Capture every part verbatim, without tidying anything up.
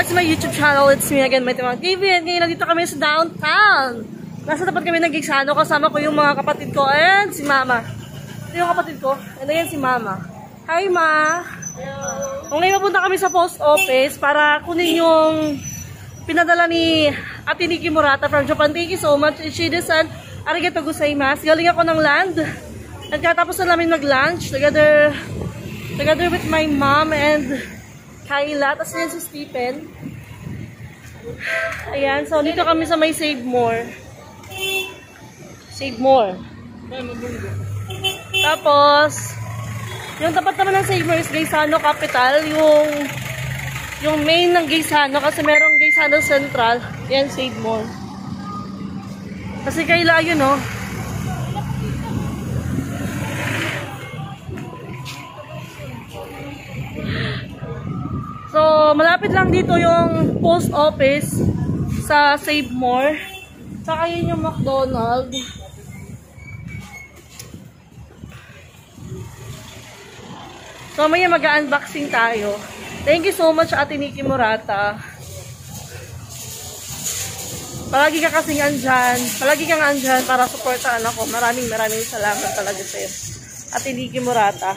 back to my YouTube channel. It's me again, my Timang T V. And ngayon nandito kami sa downtown. Nasa tapat kami ng Gigsano. Kasama ko yung mga kapatid ko and si Mama. Ito yung kapatid ko. And ayan si Mama. Hi, Ma! Hello! Kung ngayon mapunta kami sa post office para kunin yung pinadala ni Ate Nikki Murata from Japan. Thank you so much. Ishido-san, arigatou gozaimasu. Galing ako ng land. Nagkatapos na namin mag-lunch together, together with my mom and Kayla. Tapos yan si Stephen. Ayan. So, dito kami sa may Save More. Save More. Tapos, yung tapat naman ng Save More is Gaisano Capital. Yung, yung main ng Gaisano. Kasi merong Gaisano Central. Yan, Save More. Kasi Kayla, yun, no? So, malapit lang dito yung post office sa Save More. Saka yun yung McDonald's. So, maya mag-unboxing tayo. Thank you so much, Ate Nikki Murata. Palagi ka kasing andyan. Palagi kang andyan para supportaan ako. Maraming maraming salamat talaga sa'yo, Ate Nikki Murata.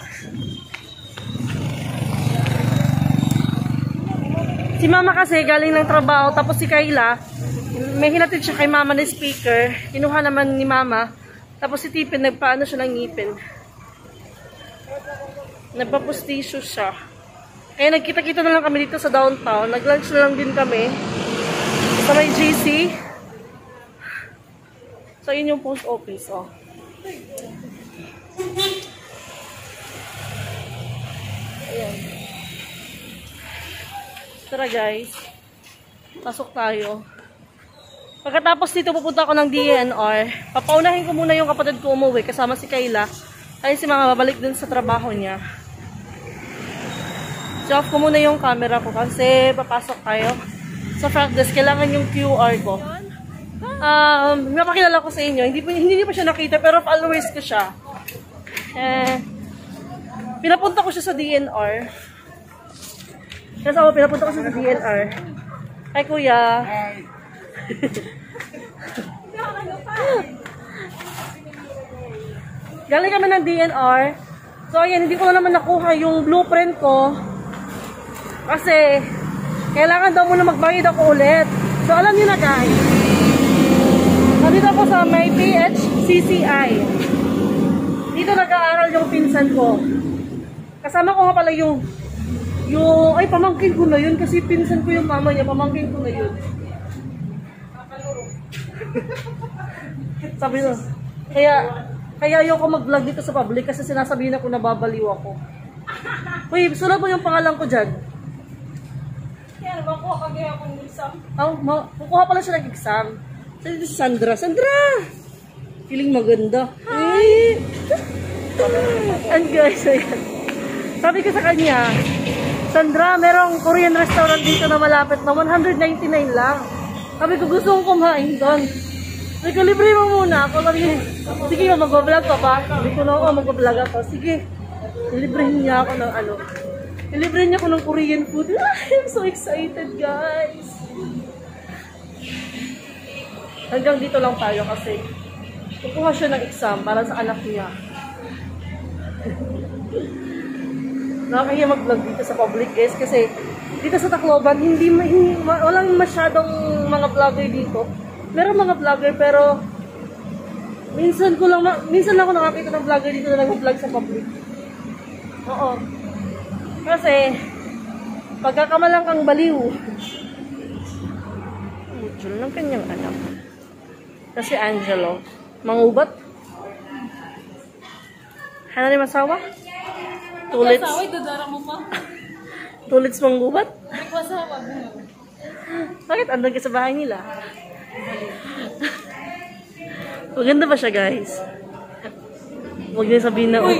Si Mama kasi galing ng trabaho, tapos si Kayla, may hinatid siya kay Mama na speaker. Kinuha naman ni Mama. Tapos si Tipin, nagpaano siya ng ngipin. Nagpapustisyo siya. Kaya nagkita-kita na lang kami dito sa downtown. Nag-lunch na lang din kami. Sa may G C. So, yun yung post office, oh. Ayan. Tara guys, pasok tayo. Pagkatapos dito pupunta ako ng D N R. Papaunahin ko muna yung kapatid ko umuwi kasama si Kayla. Ay si Mama babalik dun sa trabaho niya. So off ko muna yung camera ko kasi papasok tayo sa front desk. Kailangan yung Q R ko. Um, mapakilala ko sa inyo. Hindi, hindi pa siya nakita pero followers ko siya. Eh, pinapunta ko siya sa D N R. Kasi ako, pinapunta ko sa D N R. Hi, Kuya. Hi. Galing kami ng D N R. So, ayan, hindi ko na naman nakuha yung blueprint ko. Kasi, kailangan daw muna magbayad ako ulit. So, alam niyo na, guys. Nandito ako sa may P H C C I. Dito nag-aaral yung pinsan ko. Kasama ko nga pala yung Yung, ay, pamangkin ko na yun kasi pinsan ko yung mama niya, pamangkin ko na yun. Sabi na, kaya, kaya ayoko mag-vlog dito sa public kasi sinasabihin ako na babaliw ako. Uy, sulat mo yung pangalan ko dyan. Kaya, makuha ka kaya akong exam. Oh, makuha pala siya ng exam. Sabi si Sandra, Sandra! Feeling maganda. Ay! And guys, ayan. Sabi ko sa kanya, Sandra, merong Korean restaurant dito na malapit na one hundred ninety-nine lang. Sabi ko, gusto kong kumain doon. Sabi ko, libre mo muna ako. Sabi ko, sige, mag-vlog ka ba? Sabi ko, no, mag-vlog ako. Sige, nilibrehin niya ako ng ano. Nilibrehin niya ako ng Korean food. I'm so excited, guys. Hanggang dito lang tayo kasi kukuha siya ng exam para sa anak niya. Nakakahiya mag-vlog dito sa public guys kasi dito sa Tacloban hindi, hindi walang masyadong mga vlogger dito. Meron mga vlogger pero minsan ko lang minsan lang ako nakakita ng vlogger dito na nag-vlog sa public. Oo. Kasi pagkakamalang kang baliw. Mutual ng kanyang anak. Kasi Angelo, mangubat. Hana ni masawa? Tulits. Tulits manggubat? Bakit andun ka sa bahay nila? Maganda ba siya, guys? Huwag niyo sabihin na, oh.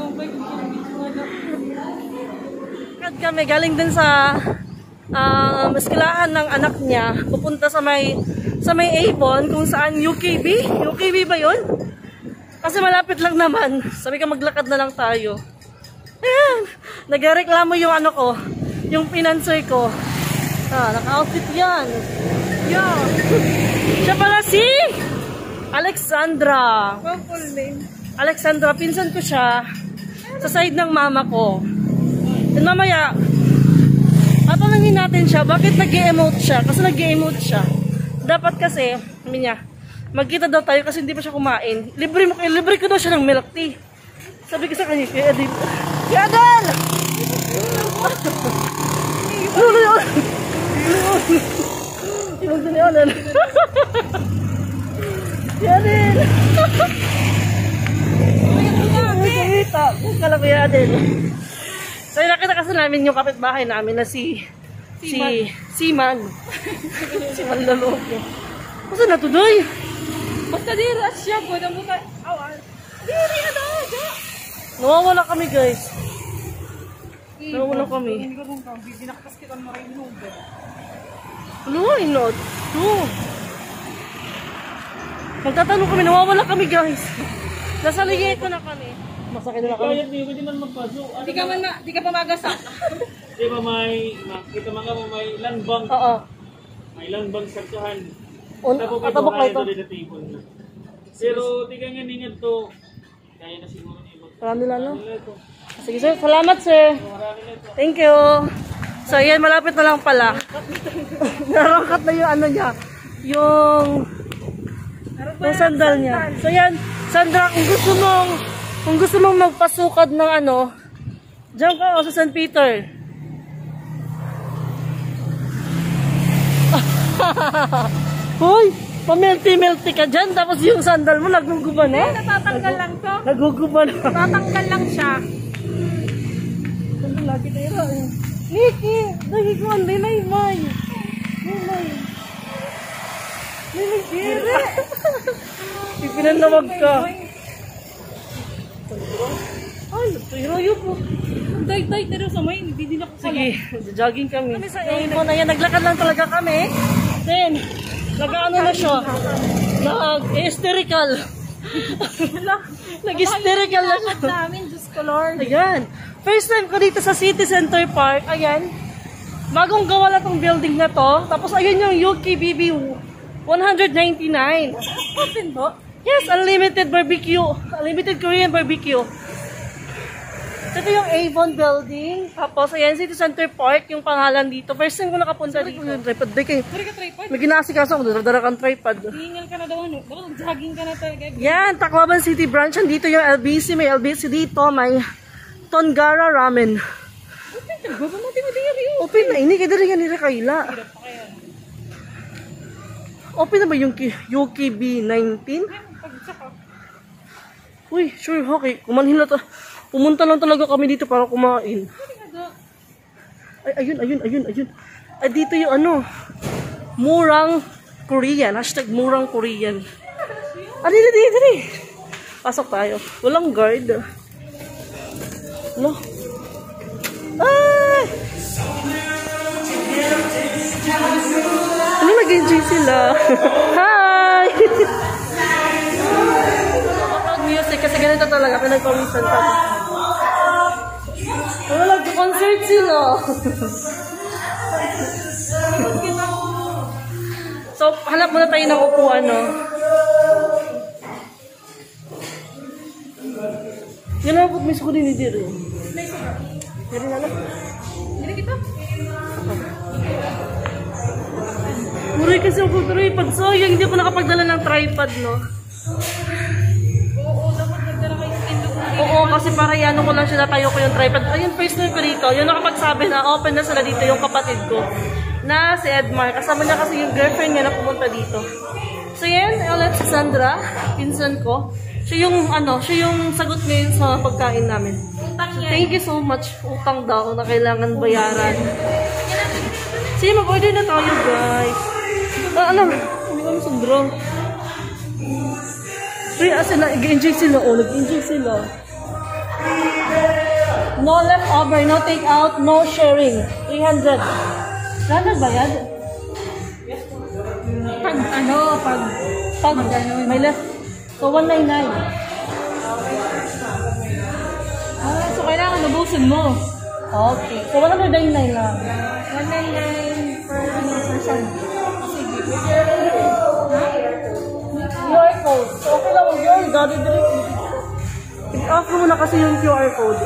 Kami galing din sa um, eskwelahan ng anak niya. Pupunta sa may sa may Avon, kung saan U K B. U K B ba yun? Kasi malapit lang naman. Sabi ka maglakad na lang tayo. Ayan. Nagreklamo yung ano ko, yung financer ko. Ah, naka-outfit yan. Yeah. Siya pala si Alexandra. Full name. Alexandra, pinsan ko siya sa side ng mama ko. And mamaya, tatanungin natin siya, bakit nag-e-emote siya? Kasi nag-e-emote siya. Dapat kasi, sabi niya, magkita daw tayo kasi hindi pa siya kumain. Libre, mo, libre ko daw siya ng milk tea. Sabi ko sa kanya, kaya Adel, kaya Adel! Lulo yun! Lulo yun! Adel! Kaya Adel! Kumita! Buka lang kaya Adel! So, nakita kasi namin yung kapitbahay namin na si si Siman. Siman Laloko. Kasi natudoy. Basta di rasya ko na muna. Awan. Diri na daga. Nawawala kami guys. Nawawala kami. Hindi ko kung binaktas kita mo rin nung bed. Ano? Inod? No. Magtatanong kami. Nawawala kami guys. Nasa ligay ko na kami. Masakit na kami. Kaya hindi man magpasok. Di ka man di ka pa magasak. Di ba may, kita mga mo may landbang. Oo. May landbang sarkahan. Un- Atabok ba ito? Pero di ka nga ningad to. Kaya na siguro ni Ibo. Marami lang no? Sige sir, salamat sir. Thank you. So yan, malapit na lang pala. Narangkat na yung ano niya. Yung yung sandal niya. So yan, Sandra, kung gusto mong kung gusto mong magpasukad ng ano, diyan ka o sa Saint Peter. Hoy, pamelti-melti ka dyan, tapos yung sandal mo naguguba na? Eh, natatanggal lang to. Naguguba na. Natatanggal lang siya. Sandal lagi na yun. Niki, lagi ko ang may may. May may. May may dire. Ipinanawag ka. Ay, hiro po. Day-day, pero sa may, hindi din ako pala. Sige, jogging kami. Kami sa Avon, ayan, naglakad lang talaga kami. Then, nag-ano na siya. Nag-hysterical. Nag-hysterical na siya. namin, Diyos ko Lord. Ayan. First time ko dito sa City Center Park. Ayan. Bagong gawa na tong building na to. Tapos ayun yung U K B B one ninety-nine. Open po? Yes, unlimited barbecue. Unlimited Korean barbecue. Ito yung Avon building. Tapos, ayan, City Center Park, yung pangalan dito. First time ko nakapunta dito. Yung tripod. Dahil Pwede ka tripod? may ginasikaso ako. Dara kang tripod. Hingal ka na daw ano. Dapat jogging ka na talaga. Yan, Tacloban City Branch. Dito yung L B C. May L B C dito. May Tongara Ramen. Open ka. Baba mo, di mo diri. Open na. Ini, kaya rin yan nila kaila. Hirap pa kaya. Open na ba yung U K B nineteen? Pagsaka. Uy, sure, okay. Kumanhin na to. Pumunta lang talaga kami dito para kumain. Pwede ka daw. Ay, ayun, ayun, ayun, ayun. Ay, dito yung ano, murang Korean. Hashtag murang Korean. Ah, dito, dito, dito. Pasok tayo. Walang guard. Ano? Ay! Ano, nag-enjoy sila? Hi! Music kasi ganito talaga. Pinagpawisan kami. Wala, nag-concert sila. So, hanap muna tayo ng upuan, no? Yan na po, may suko din ni Diri. Diri na lang. Diri kita? Muray kasi ako tripod. So, yung hindi ko nakapagdala ng tripod, no? Oo, dapat nagdala kayo sa tindog na. Oo, kasi para yan ko lang sila tayo ko yung tripod. Ayun, first time ko dito. Yung nakapagsabi na open na sila dito, yung kapatid ko. Na si Edmar. Kasama niya kasi yung girlfriend niya na pumunta dito. So yan, ulit si Sandra, pinsan ko. Siya yung, ano, siya yung sagot ngayon sa pagkain namin. Utang So, yan. thank you so much. Utang daw na kailangan bayaran. Sige, mag-order na tayo, guys. Ah, ano? Hindi kami Sandra. Uy, asin na, nag-enjoy sila. Oh, nag-enjoy sila. No leftover, no take out, no sharing. three hundred. Saan nagbayad? Pag ano, pag Pag may left. So, one ninety-nine. ah, so kailangan nabusin mo. Okay. So, one ninety-nine lang. one ninety-nine per Q R code. So, okay lang, huwag yun. Gagi direct. I-off mo muna kasi yung Q R code.